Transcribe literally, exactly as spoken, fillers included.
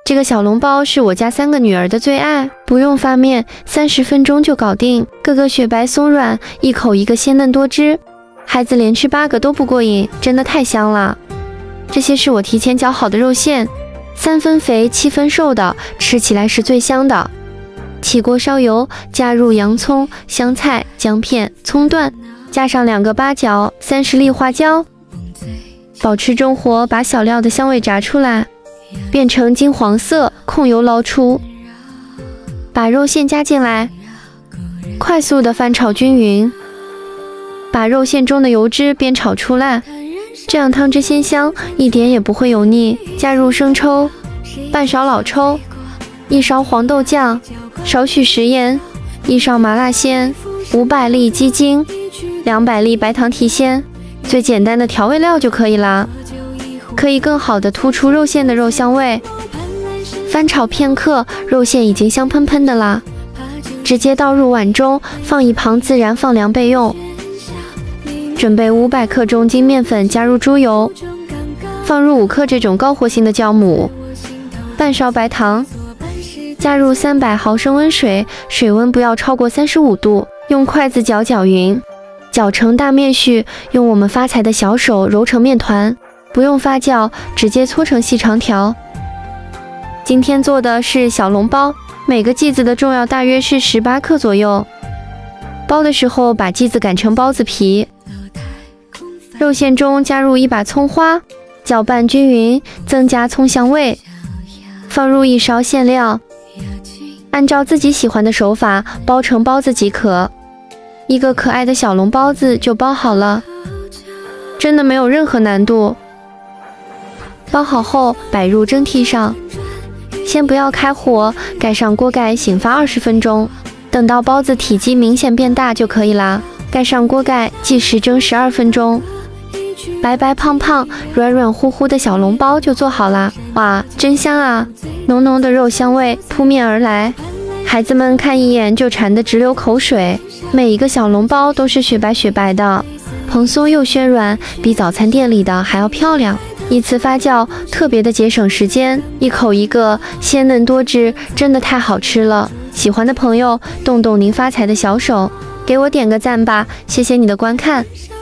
这个小笼包是我家三个女儿的最爱，不用发面，三十分钟就搞定，个个雪白松软，一口一个鲜嫩多汁，孩子连吃八个都不过瘾，真的太香了。这些是我提前绞好的肉馅，三分肥七分瘦的，吃起来是最香的。起锅烧油，加入洋葱、香菜、姜片、葱段，加上两个八角、三十粒花椒，保持中火，把小料的香味炸出来，变成金黄色，控油捞出，把肉馅加进来，快速的翻炒均匀，把肉馅中的油脂煸炒出来，这样汤汁鲜香，一点也不会油腻。加入生抽，半勺老抽，一勺黄豆酱，少许食盐，一勺麻辣鲜，五百粒鸡精，两百粒白糖提鲜，最简单的调味料就可以啦，可以更好的突出肉馅的肉香味。翻炒片刻，肉馅已经香喷喷的啦，直接倒入碗中，放一旁自然放凉备用。准备五百克中筋面粉，加入猪油，放入五克这种高活性的酵母，半勺白糖，加入三百毫升温水，水温不要超过三十五度，用筷子搅搅匀，搅成大面絮，用我们发财的小手揉成面团，不用发酵，直接搓成细长条。今天做的是小笼包，每个剂子的重要大约是十八克左右。包的时候把剂子擀成包子皮，肉馅中加入一把葱花，搅拌均匀，增加葱香味，放入一勺馅料，按照自己喜欢的手法包成包子即可。一个可爱的小笼包子就包好了，真的没有任何难度。包好后摆入蒸屉上，先不要开火，盖上锅盖醒发二十分钟，等到包子体积明显变大就可以啦。盖上锅盖，计时蒸十二分钟。白白胖胖、软软乎乎的小笼包就做好啦！哇，真香啊！浓浓的肉香味扑面而来，孩子们看一眼就馋得直流口水。每一个小笼包都是雪白雪白的，蓬松又暄软，比早餐店里的还要漂亮。一次发酵，特别的节省时间，一口一个，鲜嫩多汁，真的太好吃了。喜欢的朋友，动动您发财的小手，给我点个赞吧，谢谢你的观看。